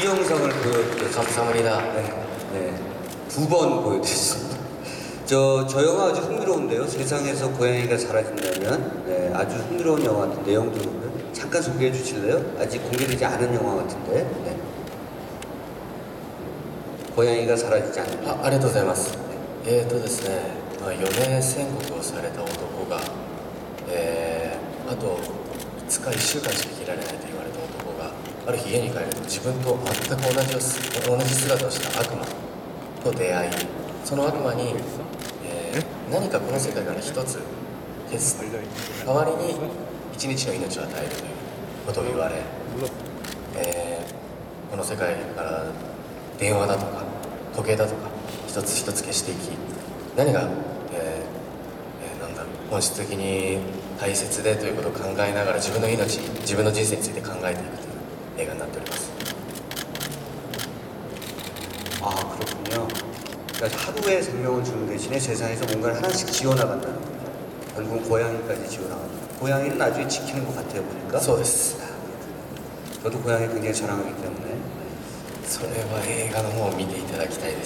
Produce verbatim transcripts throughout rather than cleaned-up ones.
이 영상을 보여드렸습니다. 감사합니다. 네, 네. 두 번 보여드렸습니다. 저, 저 영화 아주 흥미로운데요. 세상에서 고양이가 사라진다면. 네, 아주 흥미로운 영화 같은 내용도 잠깐 소개해 주실래요? 아직 공개되지 않은 영화 같은데. 네. 고양이가 사라지지 않는다. あ、ありがとうございます。えーとですね、まあ、余命宣告をされた男が、えー、あといつかいっしゅうかんしか生きられないと言われた男が、ある日家に帰ると自分と全く同じを同じ姿をした悪魔と出会い、その悪魔に、えー、何かこの世界から一つ消す代わりに一日の命を与えるということを言われ、えー、この世界から電話だとか時計だとか一つ一つ消していき、何が、えーえー、なんだろう、本質的に大切でということを考えながら自分の命、自分の人生について考えていくという映画になっております。 아, 그렇군요. 그러니까 하루의 생명을 주는 대신에 세상에서 뭔가를 하나씩 지어나간다는 거죠. 결국은 고양이까지 지어나간다. 고양이는 나중에 지키는 것 같아요, 보니까. そうです。 저도 고양이 굉장히 사랑하기 때문에. それは映画の方を見ていただきたいです。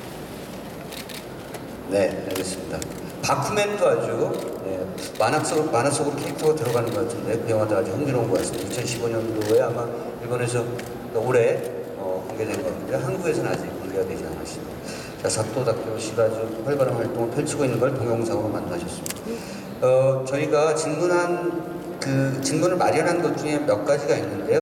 네, 알겠습니다. 바쿠맨도 아주 네, 만화 속, 만화 속으로 캐릭터가 들어가는 것 같은데 그 영화도 아주 흥미로운 것 같습니다. 이천십오 년도에 아마 일본에서 올해 어, 공개된 건데 한국에서는 아직 공개가 되지 않았습니다. 자, 사토 다케오 씨가 아주 활발한 활동을 펼치고 있는 걸 동영상으로 만나셨습니다. 어, 저희가 질문한 그 질문을 마련한 것 중에 몇 가지가 있는데요.